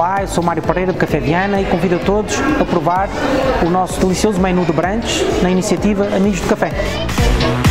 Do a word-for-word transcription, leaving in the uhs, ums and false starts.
Olá, eu sou Mário Pereira do Café Viana e convido a todos a provar o nosso delicioso menu de brunch na iniciativa Amigos do Café.